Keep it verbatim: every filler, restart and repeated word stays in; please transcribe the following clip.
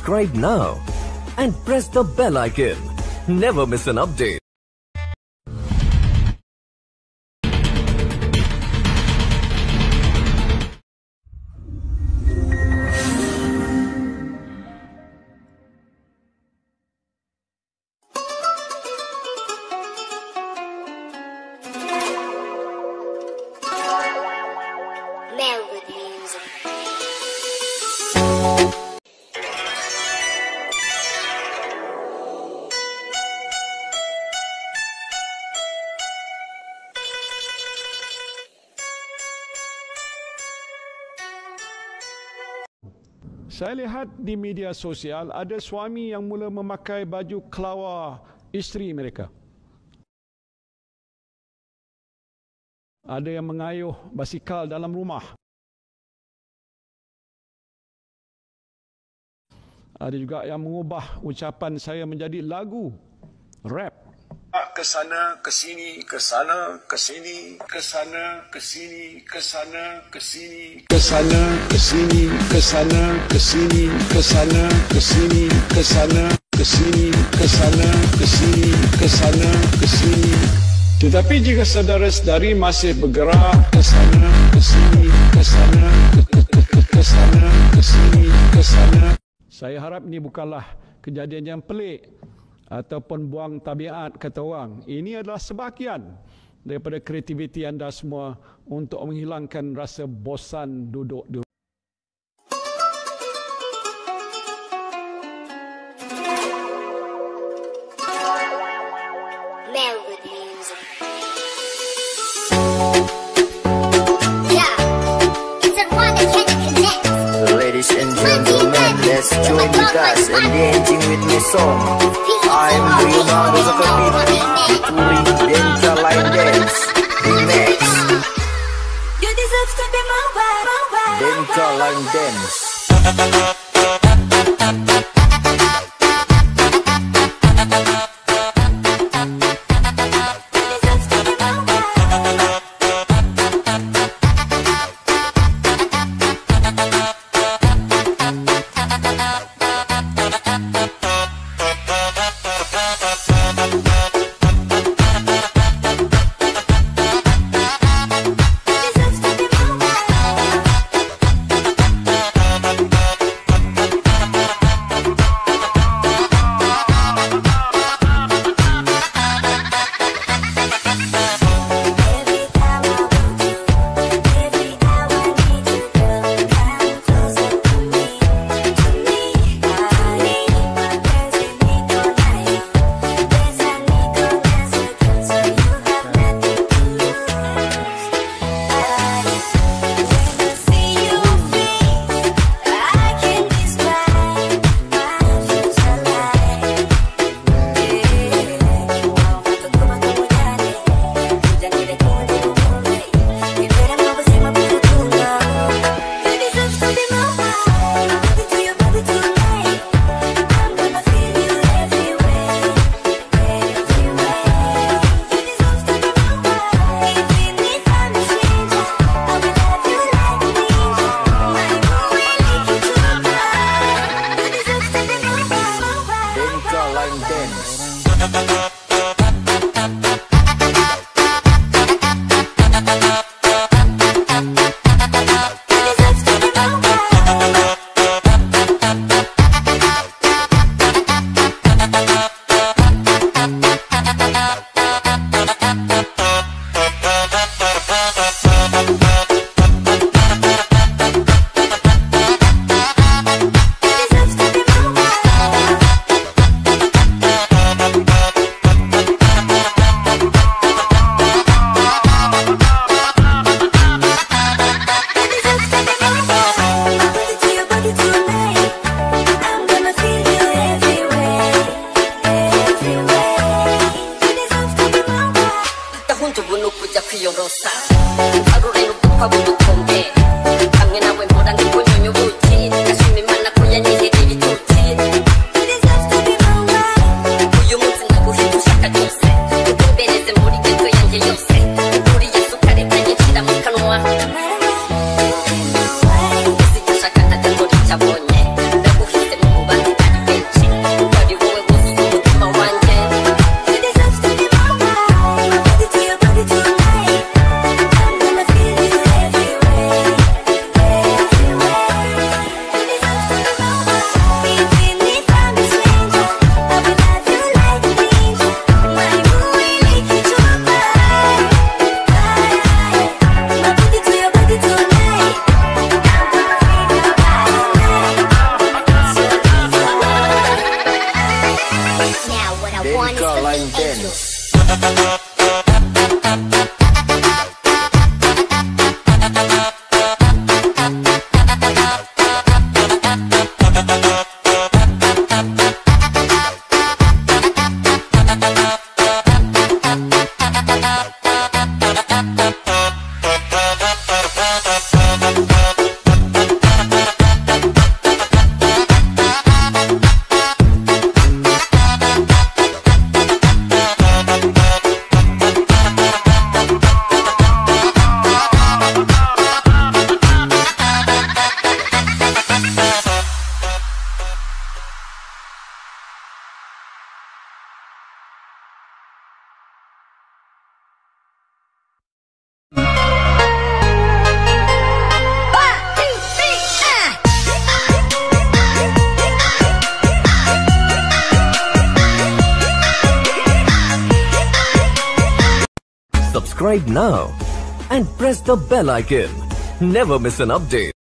subscribe now and press the bell icon. Never miss an update. Saya lihat di media sosial ada suami yang mula memakai baju kelawar isteri mereka. Ada yang mengayuh basikal dalam rumah. Ada juga yang mengubah ucapan saya menjadi lagu rap. Ke sana, ke sini, ke sana, ke sini, ke sana, ke sini, ke sana, ke sini, ke sana, ke sini, ke sana, ke sini, ke sana, ke sini, ke sana, ke sini, ke sana, ke sini, ke sana, ke sini. Tetapi jika saudara-saudari masih bergerak ke sana, ke sini, ke sana, ke, ke, ke, ke sana, ke sini, ke sana, saya harap ini bukanlah kejadian yang pelik ataupun buang tabiat kata orang. Ini adalah sebahagian daripada kreativiti anda semua untuk menghilangkan rasa bosan duduk di Ladies and gentlemen, let's join you guys and dancing with me song. I'm Leonardo Zakapiti, featuring Denka Line Dance Remix. Denka Line Dance. one is Denka for Line me, Angel. Dance. Subscribe now and press the bell icon. Never miss an update.